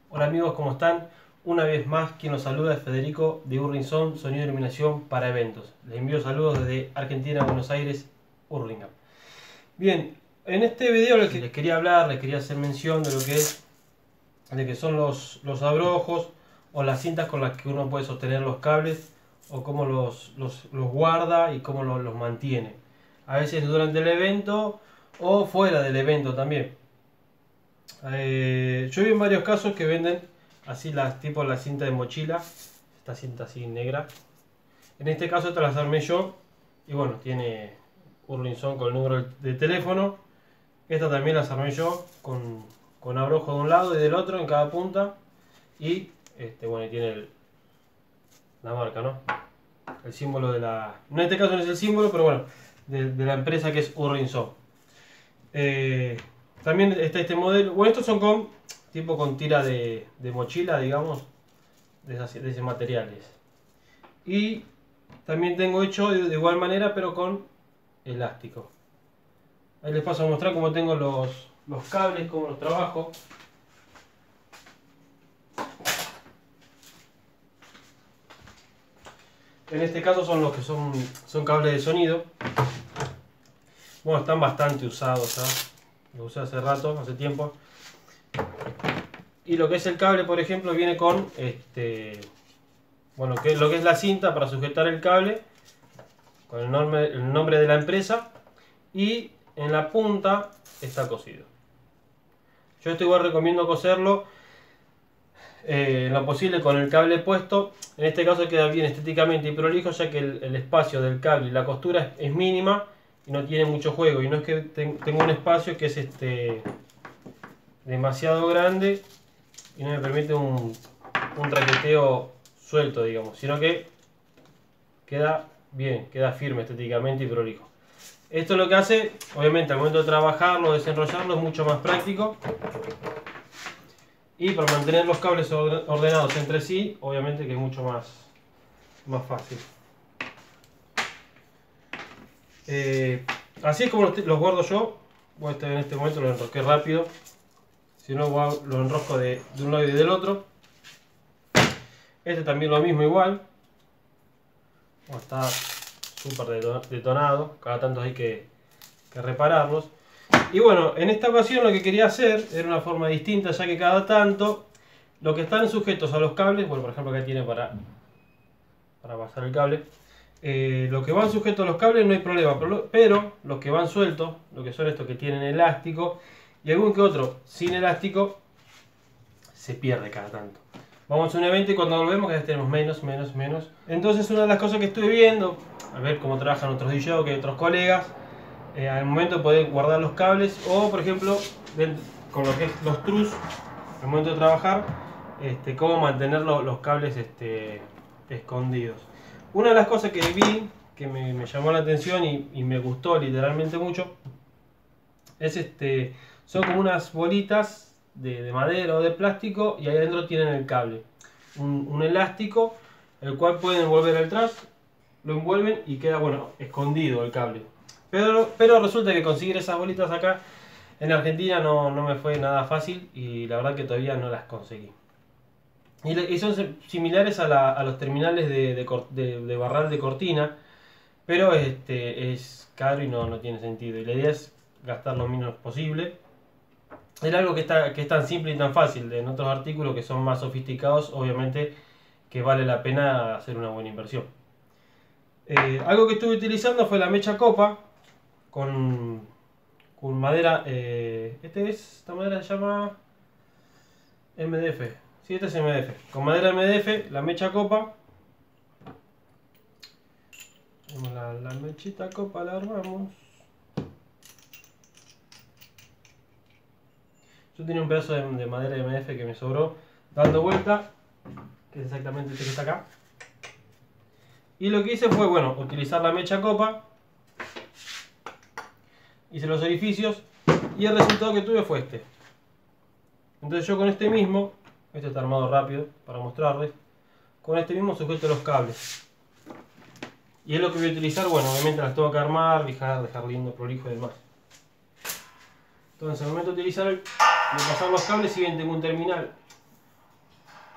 Hola amigos, ¿cómo están? Una vez más, quien los saluda es Federico de Urrinson, Sonido y Iluminación para Eventos. Les envío saludos desde Argentina, Buenos Aires, Hurlingham. Bien, en este video les quería hablar, les quería hacer mención de lo que es, de que son los abrojos o las cintas con las que uno puede sostener los cables o cómo los guarda y cómo los mantiene. A veces durante el evento o fuera del evento también. Yo vi en varios casos que venden así tipo la cinta de mochila, esta cinta así negra. En este caso esta las armé yo y bueno, tiene Urlinson con el número de teléfono. Esta también las armé yo con abrojo de un lado y del otro en cada punta y bueno, tiene la marca, ¿no? El símbolo de la... En este caso no es el símbolo, pero bueno, de la empresa que es Urlinson. También está este modelo. Bueno, estos son con tira de mochila, digamos, de ese materiales. Y también tengo hecho de igual manera, pero con elástico. Ahí les paso a mostrar cómo tengo los cables, cómo los trabajo. En este caso son los que son cables de sonido. Bueno, están bastante usados ya. Los usé hace rato, hace tiempo. Y lo que es el cable, por ejemplo, viene con bueno, lo que es la cinta para sujetar el cable, con el nombre de la empresa, y en la punta está cosido. Yo esto igual recomiendo coserlo en lo posible con el cable puesto. En este caso queda bien estéticamente y prolijo, ya que el espacio del cable y la costura es mínima y no tiene mucho juego. Y no es que tengo un espacio que es demasiado grande y no me permite un traqueteo suelto, digamos, sino que queda bien, queda firme estéticamente y prolijo. Esto lo que hace, obviamente al momento de trabajarlo, desenrollarlo, es mucho más práctico. Y para mantener los cables ordenados entre sí, obviamente que es mucho más fácil. Así es como los guardo yo. En este momento lo enrosqué rápido. Si no, lo enrosco de un lado y del otro. Este también lo mismo igual. Está súper detonado. Cada tanto hay que repararlos. Y bueno, en esta ocasión lo que quería hacer era una forma distinta, ya que cada tanto lo que están sujetos a los cables, bueno, por ejemplo acá tiene para pasar el cable, lo que van sujetos a los cables no hay problema, pero los que van sueltos, lo que son estos que tienen elástico y algún que otro sin elástico, se pierde cada tanto. Vamos a un evento y cuando volvemos ya tenemos menos. Entonces una de las cosas que estuve viendo, a ver cómo trabajan otros DJs, que otros colegas, al momento de poder guardar los cables o por ejemplo con lo que es los trus, al momento de trabajar, cómo mantener los cables escondidos. Una de las cosas que vi que me llamó la atención y me gustó literalmente mucho es son como unas bolitas de madera o de plástico y ahí adentro tienen el cable, un elástico el cual pueden envolver atrás, lo envuelven y queda, bueno, escondido el cable. Pero resulta que conseguir esas bolitas acá en Argentina no me fue nada fácil y la verdad que todavía no las conseguí. Y son similares a los terminales de barral de cortina, pero es caro y no tiene sentido. Y la idea es gastar lo menos posible. Era algo que es tan simple y tan fácil. En otros artículos que son más sofisticados, obviamente que vale la pena hacer una buena inversión. Algo que estuve utilizando fue la mecha copa con madera, esta madera se llama MDF, sí, este es MDF, con madera MDF, la mecha copa, la mechita copa la armamos. Yo tenía un pedazo de madera MDF que me sobró dando vuelta, que es exactamente este que está acá, y lo que hice fue, bueno, utilizar la mecha copa. Hice los orificios y el resultado que tuve fue este. Entonces yo con este mismo, este está armado rápido para mostrarles, con este mismo sujeto los cables. Y es lo que voy a utilizar, bueno, obviamente las tengo que armar, dejar lindo, prolijo y demás. Entonces al momento de utilizar, de pasar los cables, si bien tengo un terminal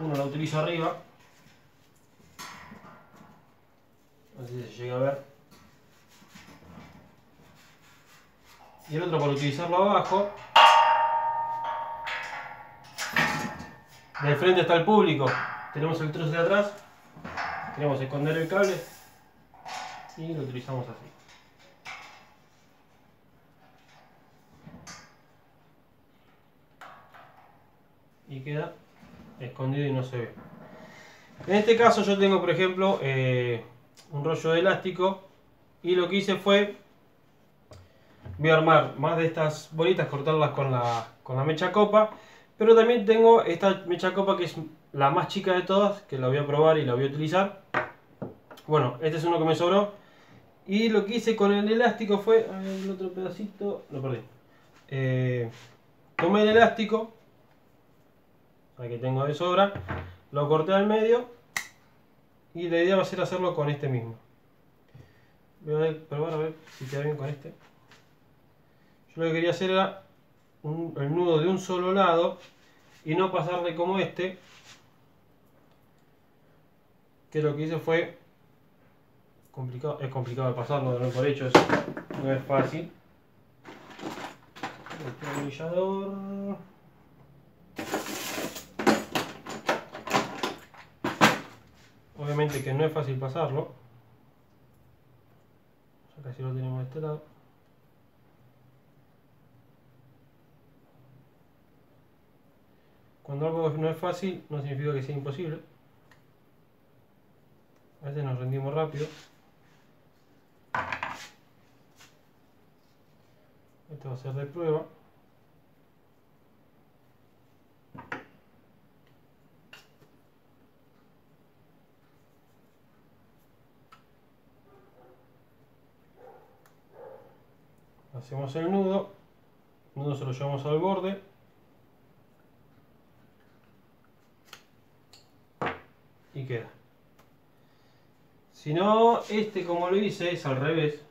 Uno lo utilizo arriba, no sé si se llega a ver, y el otro para utilizarlo abajo. De frente está el público, tenemos el trozo de atrás, queremos esconder el cable y lo utilizamos así. Y queda escondido y no se ve. En este caso yo tengo, por ejemplo, un rollo de elástico, y lo que hice fue, voy a armar más de estas bolitas, cortarlas con la mecha copa, pero también tengo esta mecha copa que es la más chica de todas, que la voy a probar y la voy a utilizar. Bueno, este es uno que me sobró, y lo que hice con el elástico fue, a ver, el otro pedacito, lo perdí. Tomé el elástico, que tengo de sobra, lo corté al medio, y la idea va a ser hacerlo con este mismo. Voy a probar a ver si queda bien con este. Yo lo que quería hacer era el nudo de un solo lado y no pasarle como este, que lo que hice fue complicado. Es complicado de pasarlo, de por hecho, no es fácil. El destornillador. Obviamente que no es fácil pasarlo. Ya casi lo tenemos de este lado. Cuando algo no es fácil, no significa que sea imposible. A veces nos rendimos rápido. Este va a ser de prueba. Hacemos el nudo se lo llevamos al borde y queda. Si no, este como lo hice es al revés.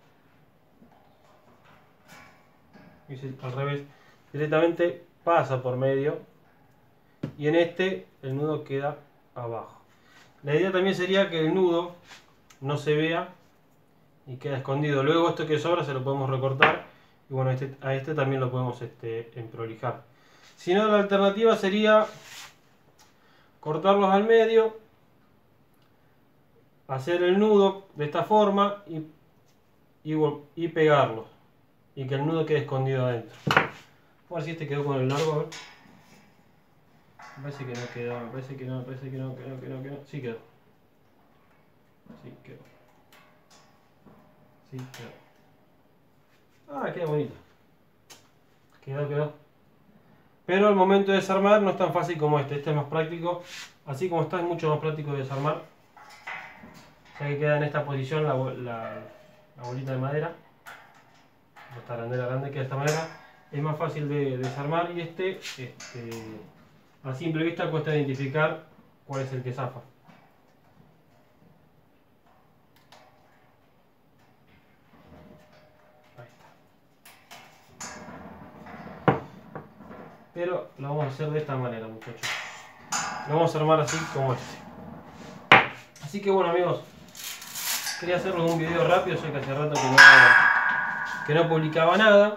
Hice al revés, directamente pasa por medio y en este el nudo queda abajo. La idea también sería que el nudo no se vea y queda escondido. Luego esto que sobra se lo podemos recortar y bueno, a este también lo podemos emprolijar. Si no, la alternativa sería cortarlos al medio, hacer el nudo de esta forma y pegarlos y que el nudo quede escondido adentro. A ver si este quedó con el largo, a ver. Me parece que no quedó, me parece que no, que no. Sí quedó. Sí quedó. Sí quedó. Ah, queda bonito. Quedó. Pero al momento de desarmar no es tan fácil como este. Este es más práctico. Así como está, es mucho más práctico de desarmar. Ya que queda en esta posición la bolita de madera. Esta arandela grande queda de esta manera. Es más fácil de desarmar y a simple vista cuesta identificar cuál es el que zafa. Ahí está. Pero lo vamos a hacer de esta manera, muchachos. Lo vamos a armar así como este. Así que bueno, amigos, quería hacerles un video rápido, sé que hace rato que no publicaba nada,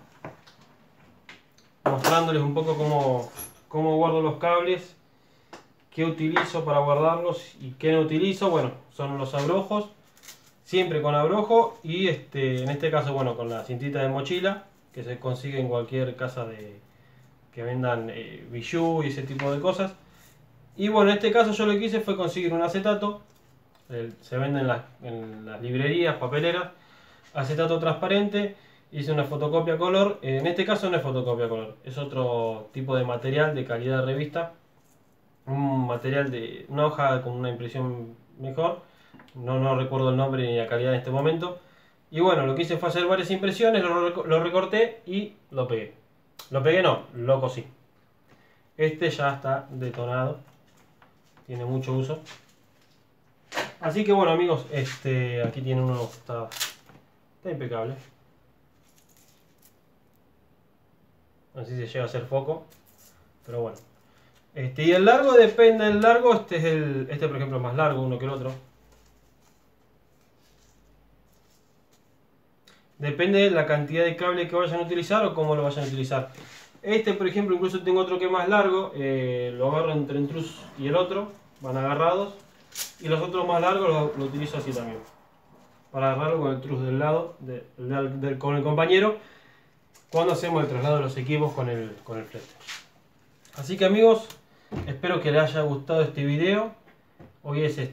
mostrándoles un poco cómo guardo los cables, qué utilizo para guardarlos y qué no utilizo. Bueno, son los abrojos, siempre con abrojo y en este caso, bueno, con la cintita de mochila que se consigue en cualquier casa que vendan bijou y ese tipo de cosas. Y bueno, en este caso yo lo que hice fue conseguir un acetato, se vende en las librerías, papeleras, acetato transparente. Hice una fotocopia color, en este caso no es fotocopia color, es otro tipo de material de calidad de revista, un material de una hoja con una impresión mejor, no recuerdo el nombre ni la calidad en este momento. Y bueno, lo que hice fue hacer varias impresiones, lo recorté y lo pegué. Lo pegué no, lo cosí. Este ya está detonado, tiene mucho uso. Así que bueno, amigos, aquí tiene uno, está impecable. No sé si llega a hacer foco, pero bueno. Y el largo depende del largo. Este por ejemplo es más largo uno que el otro. Depende de la cantidad de cable que vayan a utilizar o cómo lo vayan a utilizar. Este por ejemplo, incluso tengo otro que es más largo. Lo agarro entre un trus y el otro. Van agarrados. Y los otros más largos lo utilizo así también. Para agarrarlo con el trus del lado, con el compañero. Cuando hacemos el traslado de los equipos con el flete. Así que amigos, espero que les haya gustado este video. Hoy es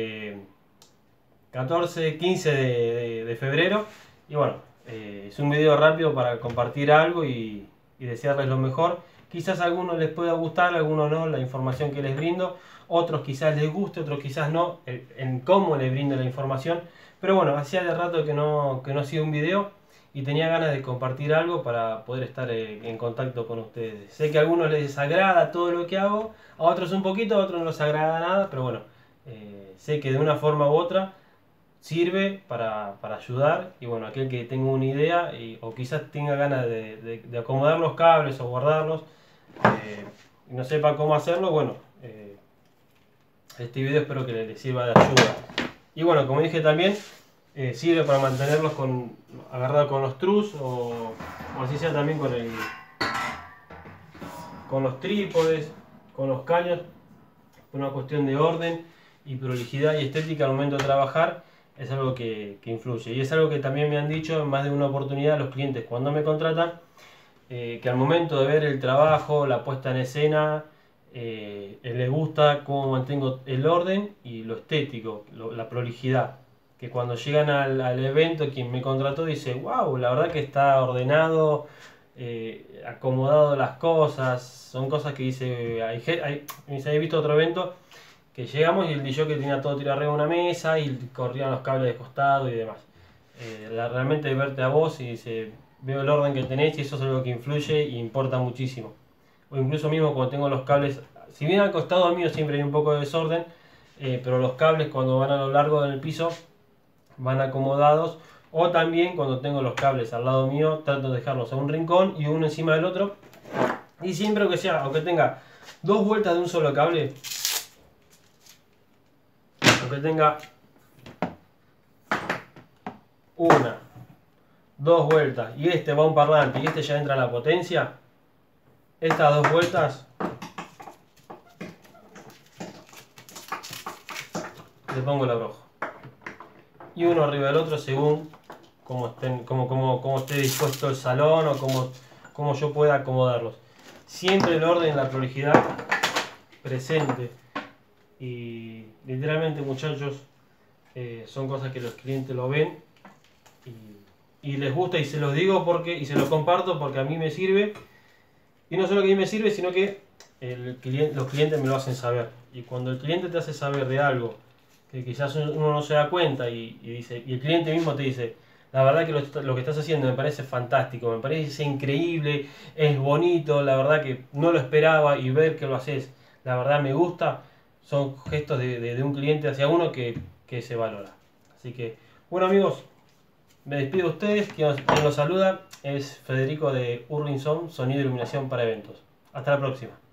15 de febrero. Y bueno, es un video rápido para compartir algo y desearles lo mejor. Quizás a algunos les pueda gustar, a algunos no, la información que les brindo. Otros quizás les guste, otros quizás no, en cómo les brindo la información. Pero bueno, hacía de rato que no hacía un video y tenía ganas de compartir algo para poder estar en contacto con ustedes. Sé que a algunos les agrada todo lo que hago, a otros un poquito, a otros no les agrada nada, pero bueno, sé que de una forma u otra sirve para ayudar. Y bueno, aquel que tenga una idea o quizás tenga ganas de acomodar los cables o guardarlos y no sepa cómo hacerlo, bueno, este video espero que les sirva de ayuda. Y bueno, como dije también, sirve para mantenerlos agarrados con los trus o así sea también con los trípodes, con los caños, por una cuestión de orden y prolijidad y estética al momento de trabajar. Es algo que influye y es algo que también me han dicho en más de una oportunidad los clientes cuando me contratan, que al momento de ver el trabajo, la puesta en escena, les gusta cómo mantengo el orden y lo estético, la prolijidad. Que cuando llegan al evento, quien me contrató dice, wow, la verdad que está ordenado, acomodado las cosas. Son cosas que dice, he visto otro evento que llegamos y el DJ que tenía todo tirado arriba de una mesa y corrían los cables de costado y demás. Realmente verte a vos y dice, veo el orden que tenés y eso es algo que influye y importa muchísimo. O incluso mismo cuando tengo los cables, si bien al costado mío siempre hay un poco de desorden, pero los cables cuando van a lo largo del piso van acomodados. O también cuando tengo los cables al lado mío, trato de dejarlos a un rincón y uno encima del otro. Y siempre aunque tenga dos vueltas de un solo cable, aunque tenga una, dos vueltas y este va a un parlante y este ya entra a la potencia, estas dos vueltas le pongo el abrojo y uno arriba del otro según cómo esté dispuesto el salón o cómo yo pueda acomodarlos. Siempre el orden y la prolijidad presente. Y literalmente, muchachos, son cosas que los clientes lo ven y les gusta, y se los digo y se los comparto porque a mí me sirve. Y no solo que a mí me sirve, sino que los clientes me lo hacen saber. Y cuando el cliente te hace saber de algo que quizás uno no se da cuenta y el cliente mismo te dice, la verdad que lo que estás haciendo me parece fantástico, me parece increíble, es bonito, la verdad que no lo esperaba, y ver que lo haces, la verdad me gusta, son gestos de un cliente hacia uno que se valora. Así que, bueno amigos, me despido de ustedes. Quien los saluda es Federico de Urrinson, Sonido e Iluminación para Eventos. Hasta la próxima.